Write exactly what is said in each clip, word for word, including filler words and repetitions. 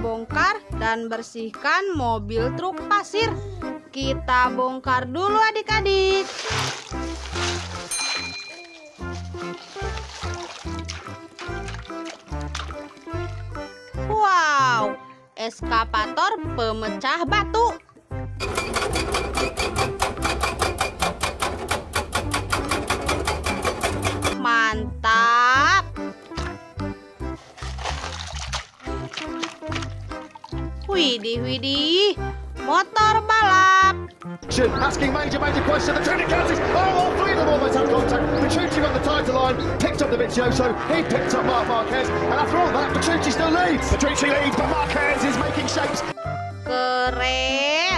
bongkar dan bersihkan mobil truk pasir. Kita bongkar dulu adik-adik. Wow, eskavator pemecah batu. Mantap. Widih, widih, motor balap. Asking major, major question. The training counties. Oh, all three of them almost have contact. Petrucci got the title line, picked up the Vizioso. He picked up Marc Marquez, and after all that, Petrucci still leads. Petrucci leads, but Marquez is making shapes. Keren.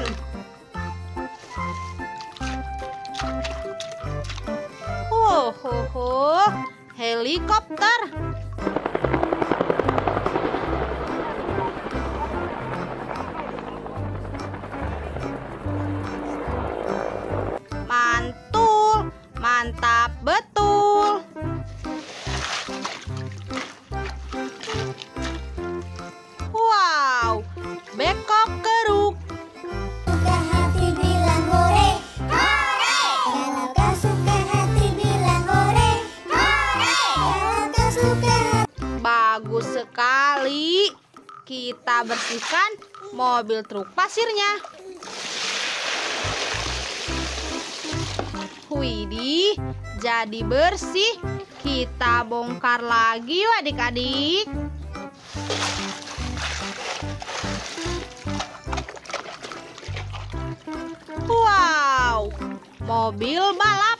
Oh, ho, ho. Helikopter. Mantul, mantap betul. Wow, bekok keruk. Suka hati bilang hore, hore. Kalau kau suka hati bilang hore, hore. Kalau kau suka hati. Bagus sekali. Kita bersihkan mobil truk pasirnya. Widih, jadi bersih. Kita bongkar lagi yuk adik-adik. Wow, mobil balap.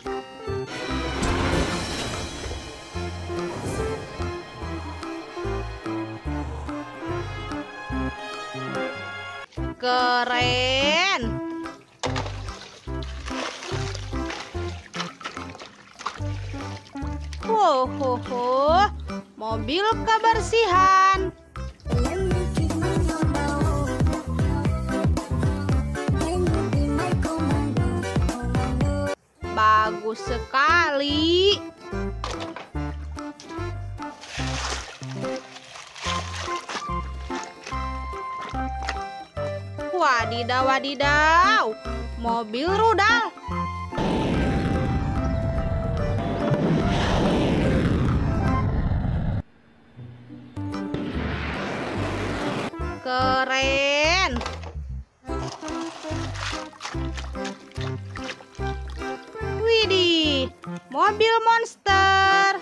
Keren. Ho, ho, ho. Mobil kebersihan. Bagus sekali. Wadidaw, wadidaw. Mobil rudal. Keren. Widih, mobil monster.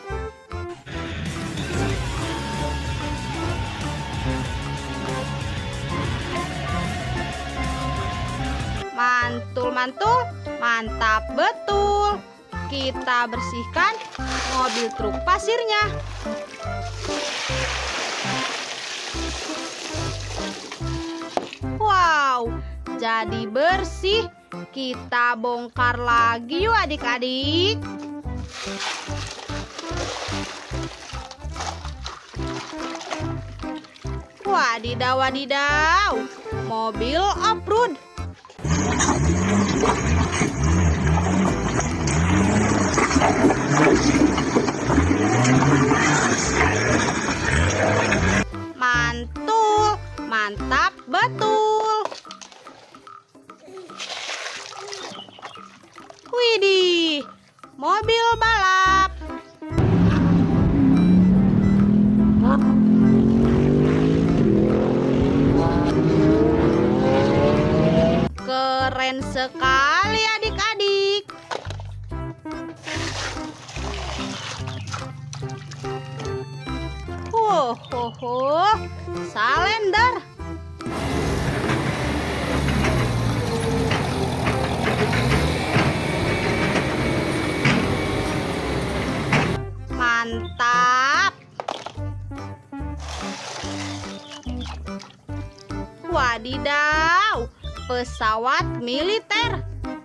Mantul, mantul, mantap betul. Kita bersihkan mobil truk pasirnya. Wow, jadi bersih. Kita bongkar lagi yuk adik-adik. Wadidaw, wadidaw. Mobil off-road. Mantul, mantap betul. Widih, mobil balap. Keren sekali adik-adik. Ho, ho, ho. Salender. Mantap. Wadidaw, pesawat militer.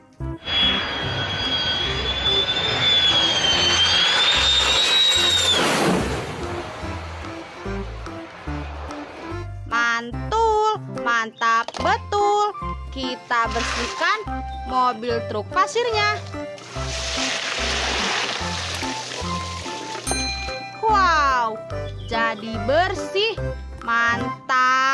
Mantul, mantap betul. Kita bersihkan mobil truk pasirnya. Wow, jadi bersih. Mantap.